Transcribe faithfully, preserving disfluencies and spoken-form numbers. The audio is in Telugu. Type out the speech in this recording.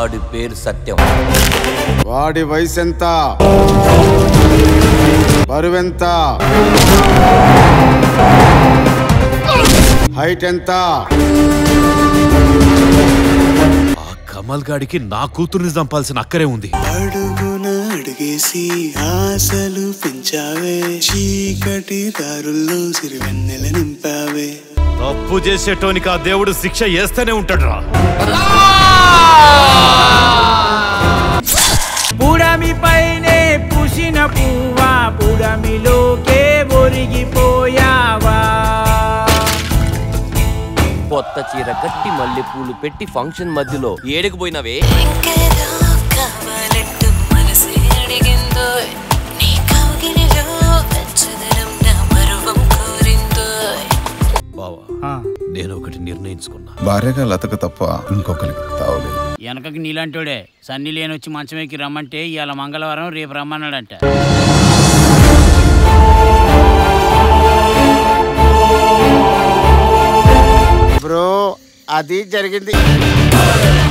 వాడి పేరు సత్యం. వాడి వయసు ఎంత? బరువెంత? హైట్ ఎంత? ఆ కమల్ గాడికి నా కూతుర్ని చంపాల్సిన అక్కరే ఉంది. అడుగున అడిగేసి ఆశలు పెంచావే, చీకటి దారుల్లో సిరివెన్నెల నింపావే. తప్పు చేసేటోనికి ఆ దేవుడు శిక్ష వేస్తూనే ఉంటాడు రా. పుడమి పైనే పూసిన పువ్వా, పుడమిలోకే ఒరిగిపోయావా. కొత్త చీర కట్టి మల్లె పూలు పెట్టి ఫంక్షన్ మధ్యలో ఏడుకు పోయినవే. బావా, నేను ఒకటి నిర్ణయించుకున్నా. భార్యగా లతకు తప్ప ఇంకొకరికి తావలేదు. వెనకకి నీలాంటోడే సన్ని లేనొచ్చి మంచం ఎక్కి రమ్మంటే ఇవాళ మంగళవారం రేపు రమ్మన్నాడంట. బ్రో, అది జరిగింది.